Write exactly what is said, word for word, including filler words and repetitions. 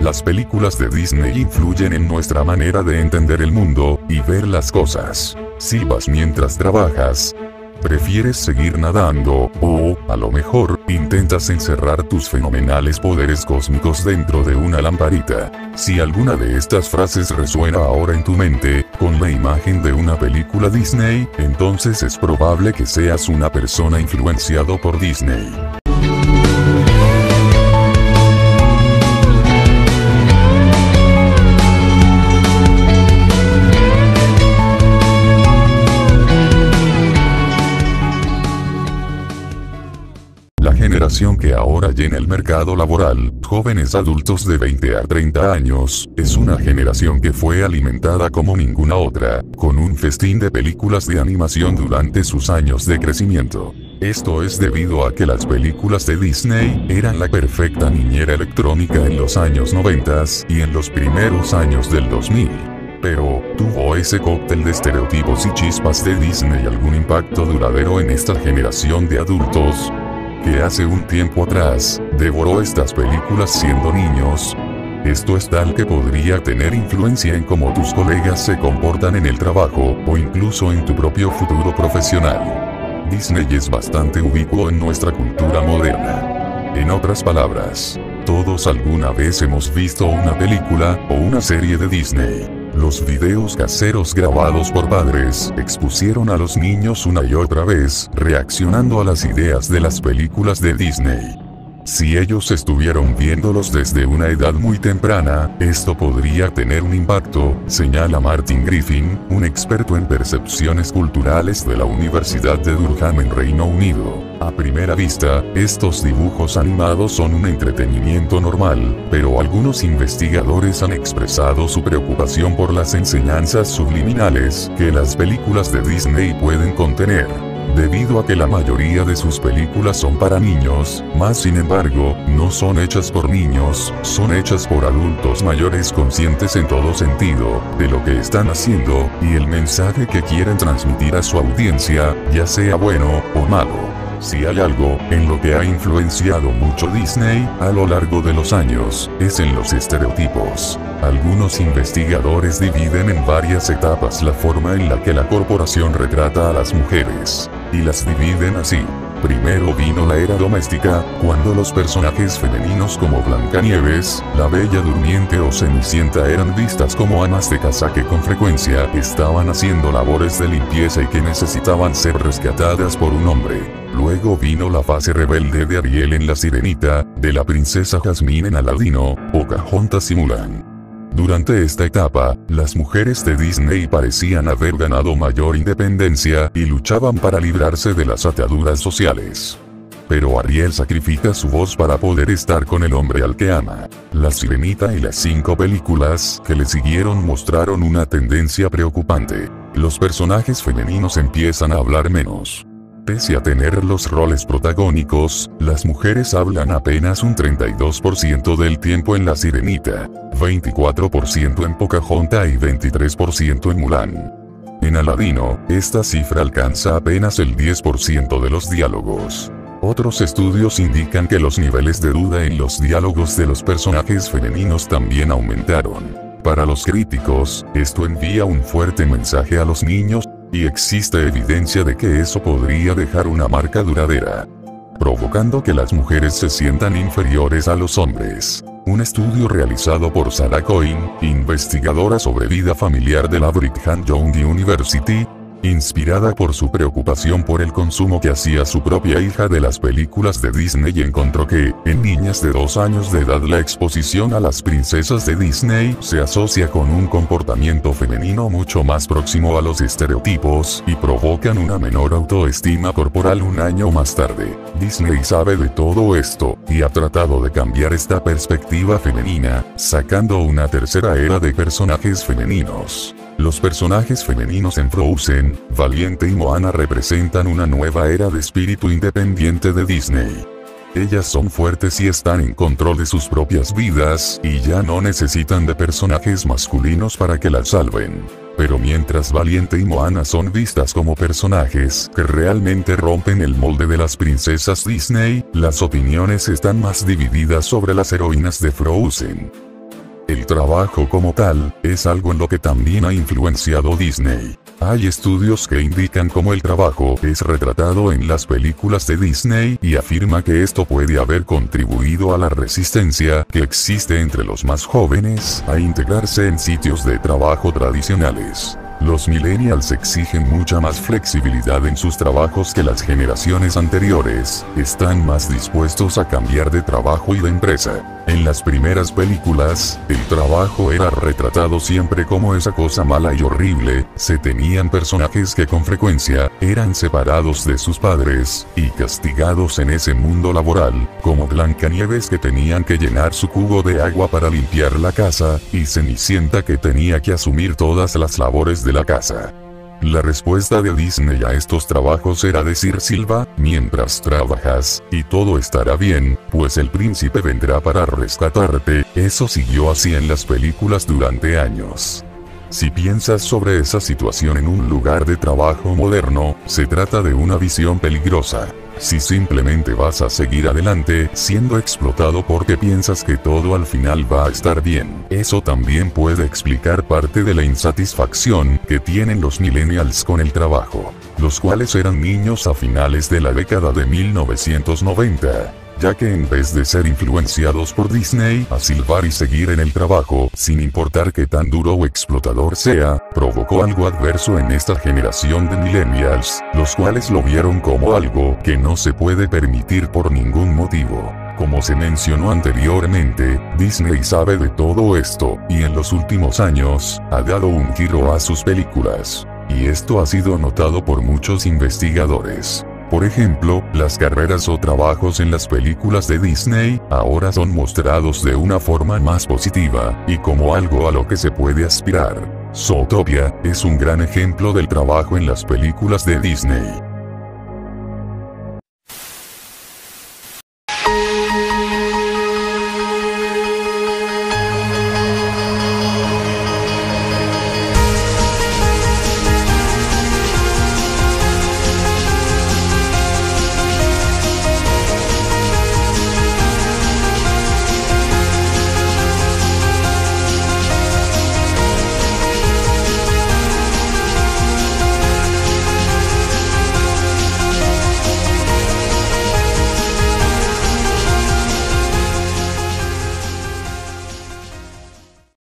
Las películas de Disney influyen en nuestra manera de entender el mundo y ver las cosas. Silbas mientras trabajas. ¿Prefieres seguir nadando, o, a lo mejor, intentas encerrar tus fenomenales poderes cósmicos dentro de una lamparita? Si alguna de estas frases resuena ahora en tu mente, con la imagen de una película Disney, entonces es probable que seas una persona influenciado por Disney. La generación que ahora llena el mercado laboral, jóvenes adultos de veinte a treinta años, es una generación que fue alimentada como ninguna otra, con un festín de películas de animación durante sus años de crecimiento. Esto es debido a que las películas de Disney eran la perfecta niñera electrónica en los años noventa y en los primeros años del dos mil. Pero, ¿tuvo ese cóctel de estereotipos y chispas de Disney algún impacto duradero en esta generación de adultos que hace un tiempo atrás devoró estas películas siendo niños? Esto es tal que podría tener influencia en cómo tus colegas se comportan en el trabajo, o incluso en tu propio futuro profesional. Disney es bastante ubicuo en nuestra cultura moderna. En otras palabras, todos alguna vez hemos visto una película o una serie de Disney. Los videos caseros grabados por padres expusieron a los niños una y otra vez, reaccionando a las ideas de las películas de Disney. Si ellos estuvieron viéndolos desde una edad muy temprana, esto podría tener un impacto, señala Martin Griffin, un experto en percepciones culturales de la Universidad de Durham en Reino Unido. A primera vista, estos dibujos animados son un entretenimiento normal, pero algunos investigadores han expresado su preocupación por las enseñanzas subliminales que las películas de Disney pueden contener. Debido a que la mayoría de sus películas son para niños, más sin embargo, no son hechas por niños, son hechas por adultos mayores conscientes en todo sentido, de lo que están haciendo, y el mensaje que quieren transmitir a su audiencia, ya sea bueno o malo. Si hay algo en lo que ha influenciado mucho Disney a lo largo de los años, es en los estereotipos. Algunos investigadores dividen en varias etapas la forma en la que la corporación retrata a las mujeres, y las dividen así. Primero vino la era doméstica, cuando los personajes femeninos como Blancanieves, la Bella Durmiente o Cenicienta eran vistas como amas de casa que con frecuencia estaban haciendo labores de limpieza y que necesitaban ser rescatadas por un hombre. Luego vino la fase rebelde de Ariel en La Sirenita, de la princesa Jasmine en Aladino, Pocahontas y Mulan. Durante esta etapa, las mujeres de Disney parecían haber ganado mayor independencia y luchaban para librarse de las ataduras sociales. Pero Ariel sacrifica su voz para poder estar con el hombre al que ama. La Sirenita y las cinco películas que le siguieron mostraron una tendencia preocupante. Los personajes femeninos empiezan a hablar menos. Pese a tener los roles protagónicos, las mujeres hablan apenas un treinta y dos por ciento del tiempo en La Sirenita, veinticuatro por ciento en Pocahontas y veintitrés por ciento en Mulan. En Aladino, esta cifra alcanza apenas el diez por ciento de los diálogos. Otros estudios indican que los niveles de duda en los diálogos de los personajes femeninos también aumentaron. Para los críticos, esto envía un fuerte mensaje a los niños, y existe evidencia de que eso podría dejar una marca duradera, provocando que las mujeres se sientan inferiores a los hombres. Un estudio realizado por Sarah Coyne, investigadora sobre vida familiar de la Brigham Young University, inspirada por su preocupación por el consumo que hacía su propia hija de las películas de Disney, encontró que, en niñas de dos años de edad, la exposición a las princesas de Disney se asocia con un comportamiento femenino mucho más próximo a los estereotipos y provocan una menor autoestima corporal un año más tarde. Disney sabe de todo esto, y ha tratado de cambiar esta perspectiva femenina, sacando una tercera era de personajes femeninos. Los personajes femeninos en Frozen, Valiente y Moana representan una nueva era de espíritu independiente de Disney. Ellas son fuertes y están en control de sus propias vidas, y ya no necesitan de personajes masculinos para que las salven. Pero mientras Valiente y Moana son vistas como personajes que realmente rompen el molde de las princesas Disney, las opiniones están más divididas sobre las heroínas de Frozen. El trabajo como tal, es algo en lo que también ha influenciado Disney. Hay estudios que indican cómo el trabajo es retratado en las películas de Disney y afirma que esto puede haber contribuido a la resistencia que existe entre los más jóvenes a integrarse en sitios de trabajo tradicionales. Los millennials exigen mucha más flexibilidad en sus trabajos que las generaciones anteriores, están más dispuestos a cambiar de trabajo y de empresa. En las primeras películas, el trabajo era retratado siempre como esa cosa mala y horrible, se tenían personajes que con frecuencia, eran separados de sus padres, y castigados en ese mundo laboral, como Blancanieves que tenían que llenar su cubo de agua para limpiar la casa, y Cenicienta que tenía que asumir todas las labores de la casa. La respuesta de Disney a estos trabajos era decir Silva, mientras trabajas, y todo estará bien, pues el príncipe vendrá para rescatarte. Eso siguió así en las películas durante años. Si piensas sobre esa situación en un lugar de trabajo moderno, se trata de una visión peligrosa. Si simplemente vas a seguir adelante siendo explotado porque piensas que todo al final va a estar bien, eso también puede explicar parte de la insatisfacción que tienen los millennials con el trabajo, los cuales eran niños a finales de la década de mil novecientos noventa. Ya que en vez de ser influenciados por Disney a silbar y seguir en el trabajo, sin importar qué tan duro o explotador sea, provocó algo adverso en esta generación de millennials, los cuales lo vieron como algo que no se puede permitir por ningún motivo. Como se mencionó anteriormente, Disney sabe de todo esto, y en los últimos años, ha dado un giro a sus películas. Y esto ha sido notado por muchos investigadores. Por ejemplo, las carreras o trabajos en las películas de Disney, ahora son mostrados de una forma más positiva, y como algo a lo que se puede aspirar. Zootopia, es un gran ejemplo del trabajo en las películas de Disney.